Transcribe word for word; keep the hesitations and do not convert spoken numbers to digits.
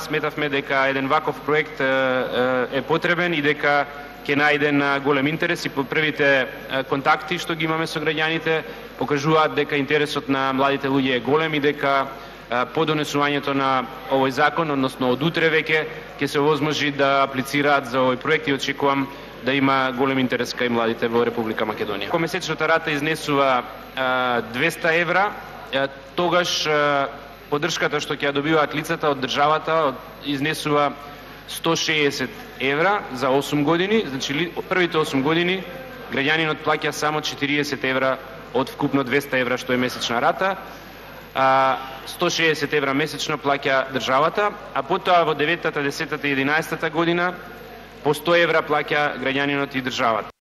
Сметавме дека еден ваков проект е потребен и дека ќе најден голем интерес, и по првите контакти што ги имаме со граѓаните покажуваат дека интересот на младите луѓе е голем и дека по донесувањето на овој закон, односно од утре веќе ќе се овозможи да аплицираат за овој проект и очекувам да има голем интерес кај младите во Република Македонија. Ако месечната рата изнесува двеста евра, тогаш поддршката што ќе ја добиваат лицата од државата изнесува сто шеесет евра за осум години, значи првите осум години граѓанинот плаќа само четириесет евра од вкупно двеста евра што е месечна рата, а сто шеесет евра месечно плаќа државата, а потоа во деветата, десетата и единаесетата година по сто евра плаќа граѓанинот и државата.